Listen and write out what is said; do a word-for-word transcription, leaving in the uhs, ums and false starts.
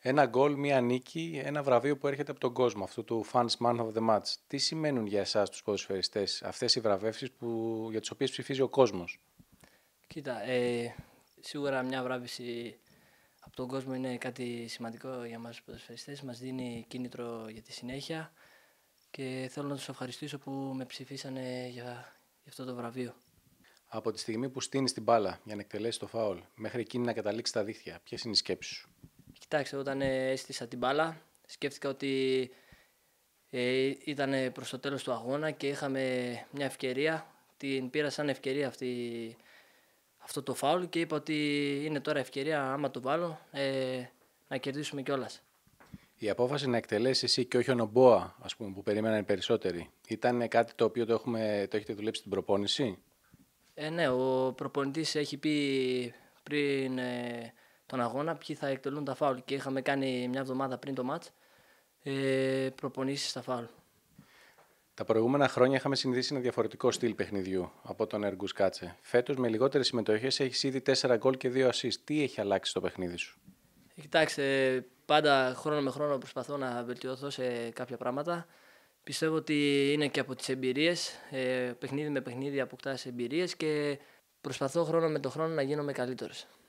Ένα γκολ, μία νίκη, ένα βραβείο που έρχεται από τον κόσμο, αυτού του Fans Man of the Match. Τι σημαίνουν για εσάς τους ποδοσφαιριστές αυτές οι βραβεύσεις που, για τις οποίες ψηφίζει ο κόσμος? Κοίτα, ε, σίγουρα μια βράβευση από τον κόσμο είναι κάτι σημαντικό για μας τους ποδοσφαιριστές. Μας δίνει κίνητρο για τη συνέχεια και θέλω να τους ευχαριστήσω που με ψηφίσανε για, για αυτό το βραβείο. Από τη στιγμή που στείνεις την μπάλα για να εκτελέσει το φάουλ, μέχρι εκείνη να καταλήξει τα δίχτυα, ποιες είναι οι σκέψεις σου? Κοιτάξτε, όταν ε, έστησα την μπάλα, σκέφτηκα ότι ε, ήταν προς το τέλος του αγώνα και είχαμε μια ευκαιρία. Την πήρα σαν ευκαιρία αυτή, αυτό το φάουλ και είπα ότι είναι τώρα ευκαιρία, άμα το βάλω, ε, να κερδίσουμε κιόλας. Η απόφαση να εκτελέσει εσύ και όχι ο Νομπόα, ας πούμε, που περίμεναν οι περισσότεροι, ήταν κάτι το οποίο το, έχουμε, το έχετε δουλέψει στην προπόνηση? Ε, ναι, ο προπονητής έχει πει πριν ε, τον αγώνα ποιοι θα εκτελούν τα φάουλ και είχαμε κάνει μια εβδομάδα πριν το μάτς ε, προπονήσεις στα φάουλ. Τα προηγούμενα χρόνια είχαμε συνηθίσει ένα διαφορετικό στυλ παιχνιδιού από τον Εργκούς Κάτσε. Φέτος με λιγότερες συμμετοχές έχεις ήδη τέσσερα γκολ και δύο assist. Τι έχει αλλάξει στο παιχνίδι σου? Ε, Κοιτάξτε, πάντα χρόνο με χρόνο προσπαθώ να βελτιωθώ σε κάποια πράγματα. Πιστεύω ότι είναι και από τις εμπειρίες, ε, παιχνίδι με παιχνίδι αποκτάς εμπειρίες και προσπαθώ χρόνο με το χρόνο να γίνομαι καλύτερος.